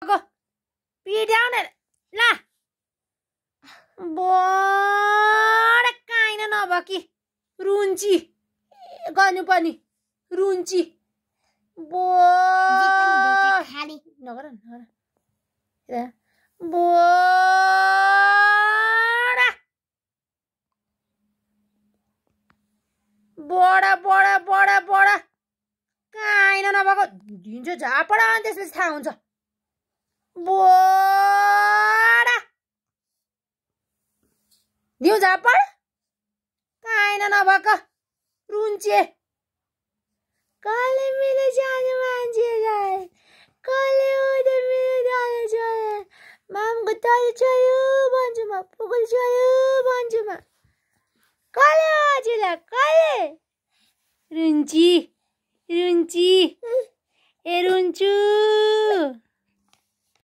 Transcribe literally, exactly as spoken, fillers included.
नभएको पिट्याउने ला बडा काइन नभकी रुन्ची गर्नुपर्ने रुन्ची बो नगर नगर बडा बडा बडा बडा बडा काइन नभएको दिन्छ झापडा अनि त्यसपछि थाहा हुन्छ बडा दिउ झापड काइन नभएको रुन्चे कले मेरो जाने मान्छेलाई कले उद मेरो जाने छोरा मामको तल छोयो भन्छु म पुगल छोयो भन्छु म कले हजुरलाई कले रुन्ची रुन्ची ए रुन्चु